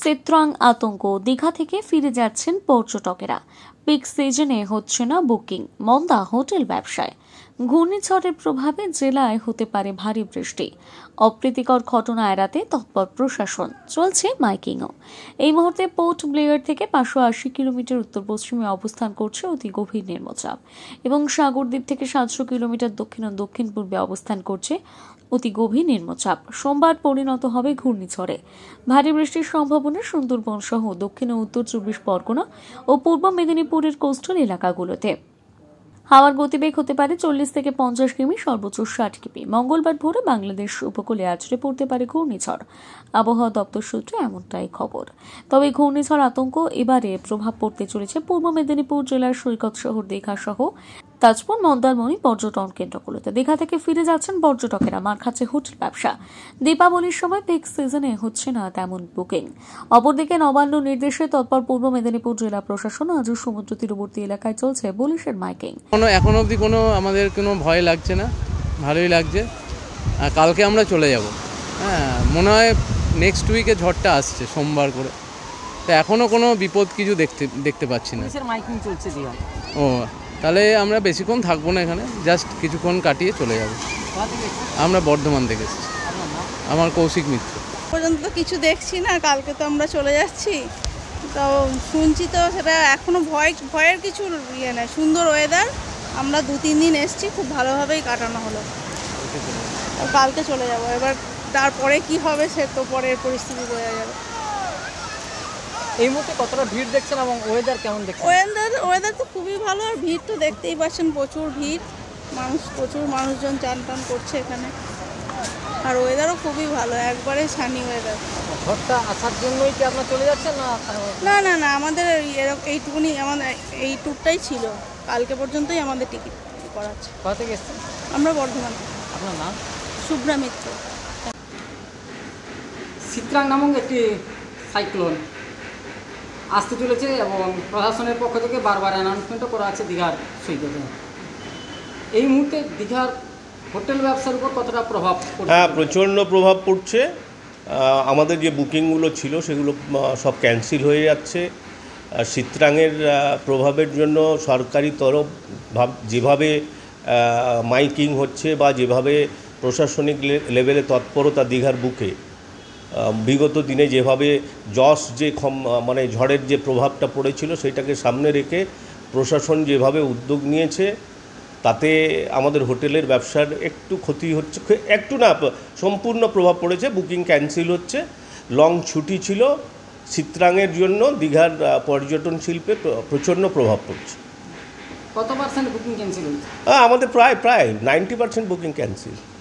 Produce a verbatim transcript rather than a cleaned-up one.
চিত্রাং আতঙ্ক, দীঘা থেকে ফিরে যাচ্ছেন পর্যটকেরা। পিক সিজনে হচ্ছে না বুকিং, মন্দা হোটেল ব্যবসায়। ঘূর্ণিঝড়ের প্রভাবে জেলায় হতে পারে ভারী বৃষ্টি। অপ্রীতিকর ঘটনা এড়াতে তৎপর প্রশাসন, চলছে মাইকিংও। এই মুহূর্তে পোর্ট ব্লেয়ার থেকে পাঁচশো আশি কিলোমিটার উত্তর পশ্চিমে অবস্থান করছে অতি গভীর নিম্নচাপ এবং সাগরদ্বীপ থেকে সাতশো কিলোমিটার দক্ষিণ ও দক্ষিণ পূর্বে অবস্থান করছে অতি গভীর নিম্নচাপ। সোমবার পরিণত হবে ঘূর্ণিঝড়ে। ভারী বৃষ্টির সম্ভাবনা সুন্দরবন সহ দক্ষিণ ও উত্তর চব্বিশ পরগনা ও পূর্ব মেদিনীপুরের কোস্টাল এলাকাগুলোতে। হাওয়ার গতিবেগ হতে পারে চল্লিশ থেকে পঞ্চাশ কিমি, সর্বোচ্চ ষাট কিমি। মঙ্গলবার ভোরে বাংলাদেশ উপকূলে আছড়ে পড়তে পারে ঘূর্ণিঝড়। আবহাওয়া দপ্তর সূত্রে এমনটাই খবর। তবে ঘূর্ণিঝড় আতঙ্ক এবারে প্রভাব পড়তে চলেছে পূর্ব মেদিনীপুর জেলার সৈকত শহর দীঘা সহ তাজপুর, মন্দারমণি পর্যটন কেন্দ্রগুলোতে। দীঘা থেকে ফিরে যাচ্ছেন পর্যটকেরা, মার খাচ্ছে হোটেল ব্যবসা। দীপাবলির সময় পিক সিজনে হচ্ছে না তেমন বুকিং। অপরদিকে নবান্ন নির্দেশে তৎপর পূর্ব মেদিনীপুর জেলা প্রশাসন। আজও সমুদ্র তীরবর্তী এলাকায় চলছে পুলিশের মাইকিং। কোনো এখন অবধি কোনো আমাদের কোনো ভয় লাগছে না, ভালোই লাগছে। আর কালকে আমরা চলে যাব। হ্যাঁ, মনে হয় নেক্সট উইকে ঝড়টা আসছে সোমবার করে। তো এখনও কোনো বিপদ কিছু দেখতে দেখতে পাচ্ছি না। মাইকিং চলছে দীঘা। ও, তাহলে আমরা বেশিক্ষণ থাকবো না এখানে, জাস্ট কিছুক্ষণ কাটিয়ে চলে যাব। আমরা বর্ধমান থেকে এসেছি। আমার কৌশিক মিত্র। পর্যন্ত তো কিছু দেখছি না, কালকে তো আমরা চলে যাচ্ছি। তো শুনছি তো সেটা এখনও ভয় ভয়ের কিছু ইয়ে নেই। সুন্দর ওয়েদার, আমরা দু তিন দিন এসেছি, খুব ভালোভাবেই কাটানো হলো। কালকে চলে যাব। এবার তারপরে কি হবে সে তো পরের পরিস্থিতি বোঝা যাবে। এই মুহূর্তে কতটা ভিড় দেখছেন এবং ওয়েদার কেমন দেখছেন? ওয়েদার ওয়েদার তো খুবই ভালো, আর ভিড় তো দেখতেই পাচ্ছেন, প্রচুর ভিড়, মানুষ প্রচুর মানুষজন চান টান করছে এখানে। আর ওয়েদারও খুবই ভালো, একবারে সানি ওয়েদার। ঝড়টা আসার জন্যই কি আপনারা চলে যাচ্ছেন না? না না না, আমাদের এরকম এইটুকুনি, আমাদের এই ট্যুরটাই ছিল, কালকে পর্যন্তই আমাদের টিকিট করা আছে। কোথা থেকে এসেছেন? আমরা বর্ধমান। আপনার নাম? শুভ্রা মিত্র। চিত্রাং নামক একটি সাইক্লোন আসতে চলেছে এবং প্রশাসনের পক্ষ থেকে বারবার অ্যানাউন্সমেন্টও করা আছে দীঘার সৈকতে। এই মুহূর্তে দীঘার হোটেল ব্যবসার উপর কতটা প্রভাব পড়ছে? হ্যাঁ, প্রচণ্ড প্রভাব পড়ছে। আমাদের যে বুকিংগুলো ছিল সেগুলো সব ক্যান্সেল হয়ে যাচ্ছে। চিত্রাংয়ের প্রভাবের জন্য সরকারি তরফ যেভাবে মাইকিং হচ্ছে বা যেভাবে প্রশাসনিক লেভেলে তৎপরতা দীঘার বুকে, বিগত দিনে যেভাবে জস যে মানে ঝড়ের যে প্রভাবটা পড়েছিল সেটাকে সামনে রেখে প্রশাসন যেভাবে উদ্যোগ নিয়েছে, তাতে আমাদের হোটেলের ব্যবসার একটু ক্ষতি হচ্ছে, একটু না সম্পূর্ণ প্রভাব পড়েছে। বুকিং ক্যান্সেল হচ্ছে, লং ছুটি ছিল, চিত্রাংয়ের জন্য দীঘার পর্যটন শিল্পে প্রচণ্ড প্রভাব পড়ছে। কত পার্সেন্ট বুকিং ক্যান্সেল হচ্ছে? আমাদের প্রায় প্রায় নাইনটি পার্সেন্ট বুকিং ক্যান্সেল।